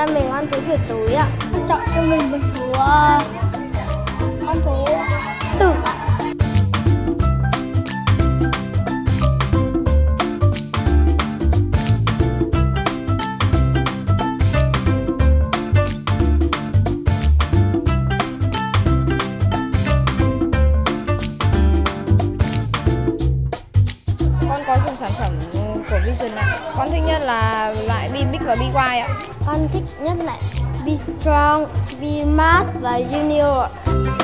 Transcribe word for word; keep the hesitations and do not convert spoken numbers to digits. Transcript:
ra mình ăn thú thủy túi ạ. Con chọn cho mình một thú uh, con thú tử ạ. Con có dùng sản phẩm của Vision ạ. Con thích nhất là loại Be Big và Be Wide ạ. Con thích nhất là Be Strong, Be Mass và Junior.